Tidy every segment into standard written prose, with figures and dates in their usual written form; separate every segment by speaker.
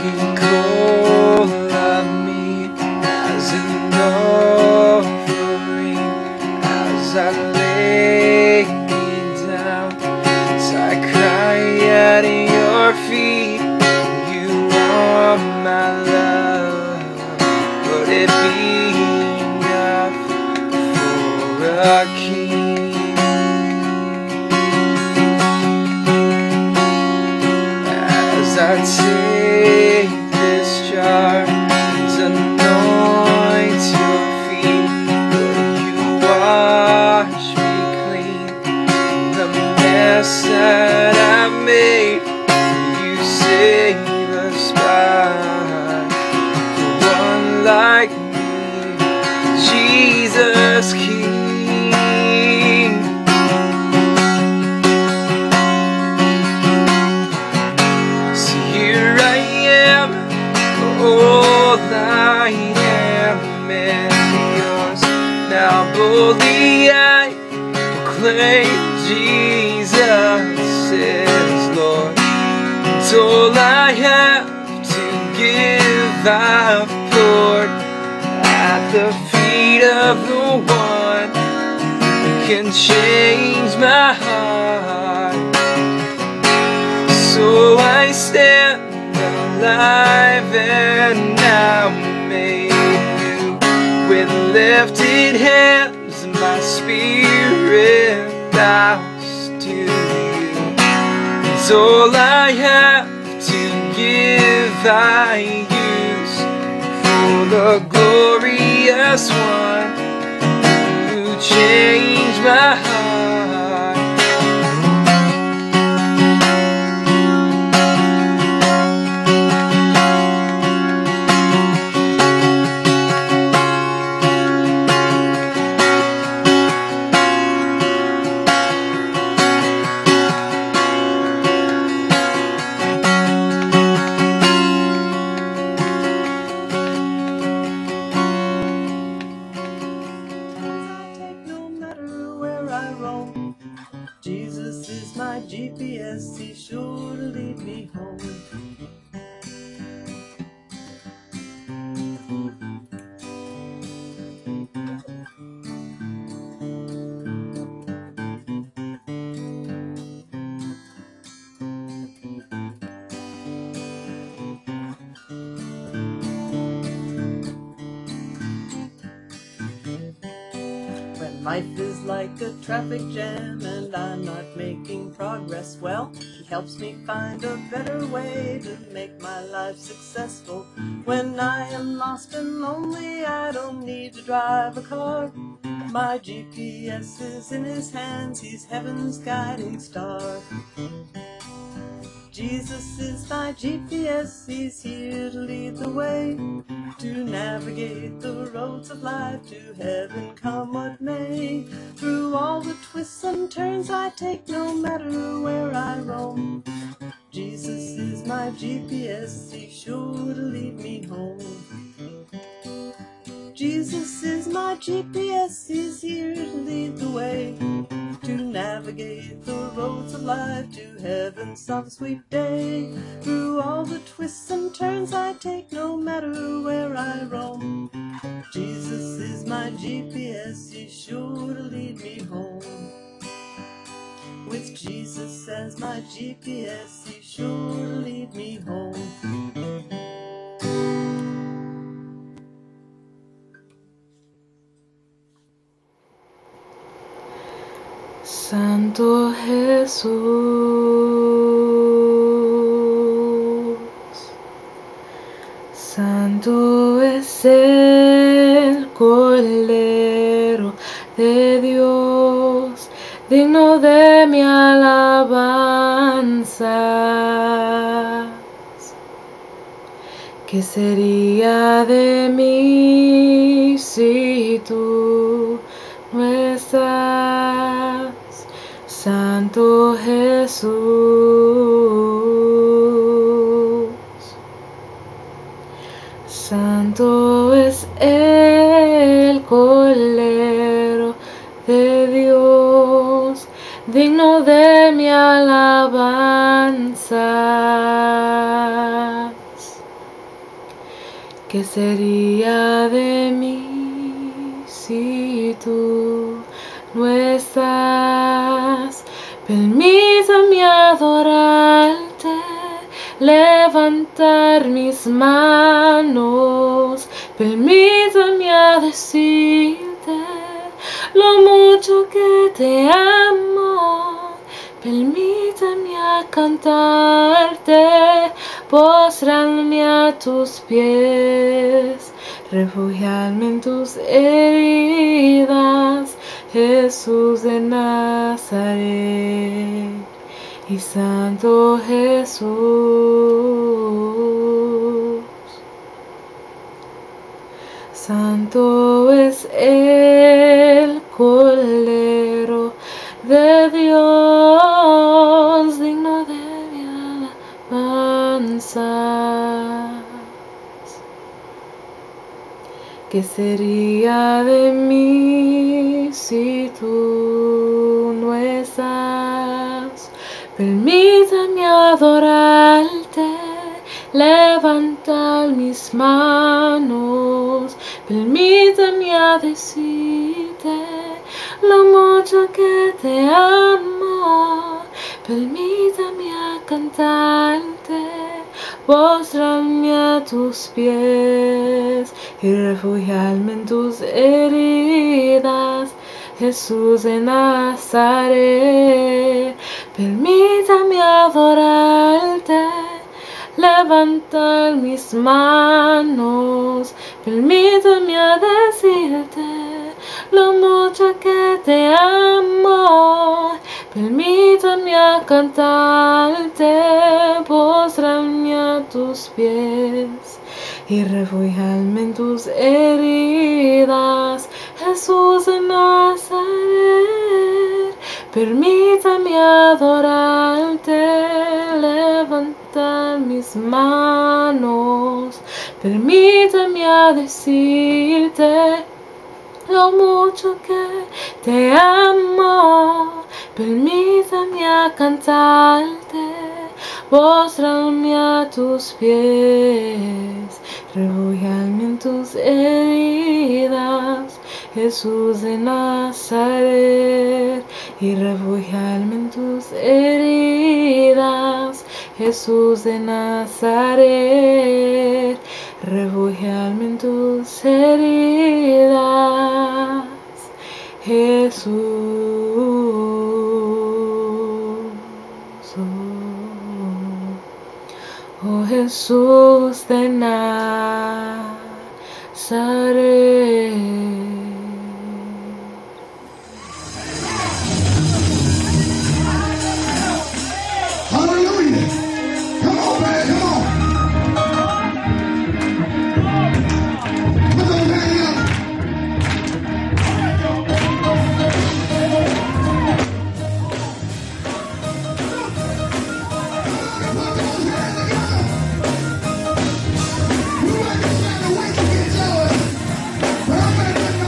Speaker 1: Take hold of me as an offering, as I lay me down, as I cry at your feet. You are my love. Would it be enough for a king? As I take this jar and anoint your feet, will you wash me clean? The mess that I've made, you save the spot for one like me, Jesus King. All I am and yours. Now boldly I proclaim Jesus is Lord. It's all I have to give, I've poured at the feet of the one who can change my heart. So I stand alive and now made new, with lifted hands my spirit bows to you. It's all I have to give, I use for the glorious one who changed my heart.
Speaker 2: Jesus is my GPS, he's sure to lead me home. When life is like a traffic jam and I'm not making progress, well, he helps me find a better way to make my life successful. When I am lost and lonely, I don't need to drive a car. My GPS is in his hands, he's heaven's guiding star. Jesus is my GPS, he's here to lead the way, to navigate the roads of life, to heaven come what may. Through all the twists and turns I take, no matter where I roam, Jesus is my GPS, he's sure to lead me home. Jesus is my GPS, he's here to lead the way, to navigate the roads of life, to heaven some sweet day. Through all the twists and turns I take, no matter where I roam, Jesus is my GPS, he's sure to lead me home. With Jesus as my GPS, he's sure to lead me home.
Speaker 3: Santo Jesús, Santo es el Cordero de Dios, digno de mi alabanza. ¿Qué sería de mí si tú no estás? Santo Jesús, Santo es el Cordero de Dios, digno de mi alabanza. ¿Qué sería de mí si tú no estás? Permítame adorarte, levantar mis manos, permítame a decirte lo mucho que te amo, permítame a cantarte, postrarme a tus pies, refugiarme en tus heridas, Jesús de Nazaret y Santo Jesús. Santo es el Cordero de Dios, digno de mi alabanza. ¿Qué sería de mí si tú no estás? Permítame adorarte, levantar mis manos, permítame a decirte lo mucho que te amo, permítame a cantarte, postrarme a tus pies y refugiarme en tus heridas, Jesús de Nazaret. Permítame adorarte, levantar mis manos, permítame a decirte lo mucho que te amo, permítame a cantarte, postrarme a tus pies y refugiarme en tus heridas, Jesús de Nazaret. Permítame adorarte, levantar mis manos, permítame a decirte lo mucho que te amo, permítame a cantarte, postrarme a tus pies, refugiarme en tus heridas, Jesús de Nazaret, y refugiarme en tus heridas, Jesús de Nazaret, refugiarme en tus heridas, Jesús. Oh Jesús de Nazaret.
Speaker 4: But I'm gonna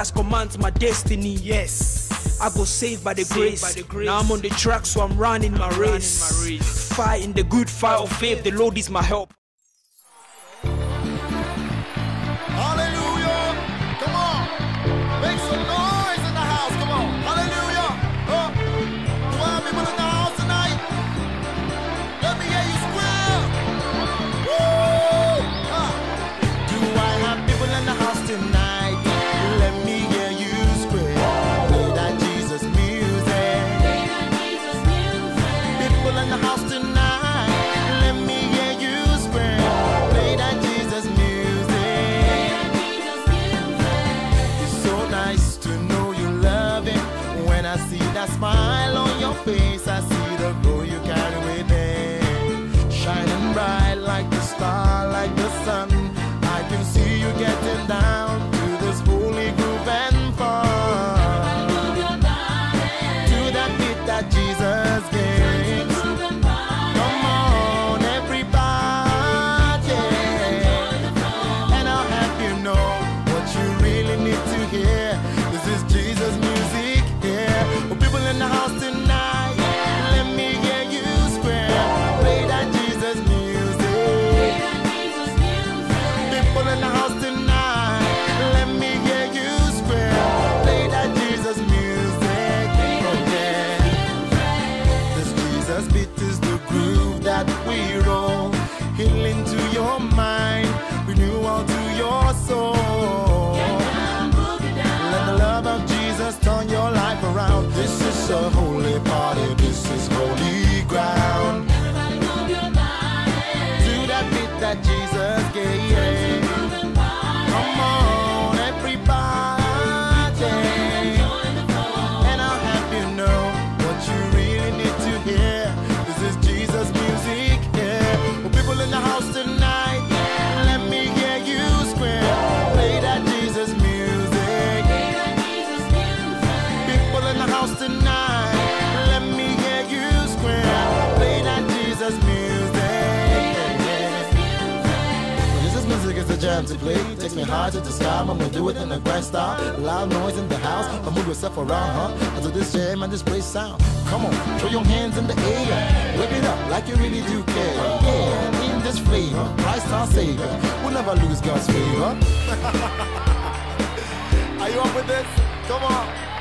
Speaker 4: has commanded my destiny. Yes, I go saved by the grace. Now I'm on the track, so I'm running my race. Fighting the good fight of faith. The Lord is my help.
Speaker 5: Hallelujah! Come on! Make some noise in the house, come on! Hallelujah! Do I have people in the house tonight? Let me hear you squeal! Woo! Do I have people in the house tonight? Let me hear you squeal. Play that Jesus music. People in the house tonight. Let me hear you squeal. Play that Jesus music. I see that smile on your face, I see the glow you carry within, shining bright like the star, like the sun. I can see you getting down to this holy groove and fun, to that beat that Jesus gave. Come on, everybody, and I'll have you know what you really need to hear. This is Jesus music. People in the house tonight, let me hear you scream. Play that Jesus music. People in the house tonight, let me hear you scream. Play that Jesus music. Oh yeah. This Jesus beat is the groove that we roll. Healing to your mind, renewal to your soul. Let the love of Jesus turn your life around. This is a holy party, this is holy ground.
Speaker 6: Everybody move your body
Speaker 5: to that beat that Jesus gave. Come on, everybody, and I'll have you know what you really need to hear. This is Jesus music, yeah. Well, people in the house tonight, let me hear you scream. Play that Jesus music. In the house tonight, let me hear you scream. Play that Jesus music. Jesus music is a jam to play. Takes me hard to the sky. I'm gonna do it in a grand style. Loud noise in the house. I move yourself around, huh? Until this jam and this place sound. Come on, throw your hands in the air. Whip it up like you really do care. Yeah, in this flavor, Christ our Savior. We'll never lose God's favor. Are you up with this? Come on.